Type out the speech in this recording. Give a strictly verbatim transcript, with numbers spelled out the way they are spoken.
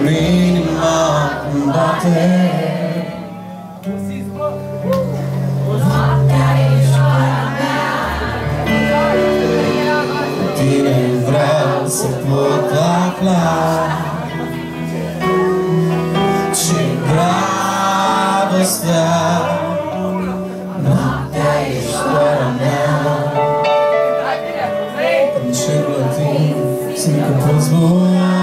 inima îmi bate. Noaptea ești doar a mea. Cu tine vreau să pot afla ce-i dragostea. Noaptea ești doar a mea. În cerul timp simt că poți zbura.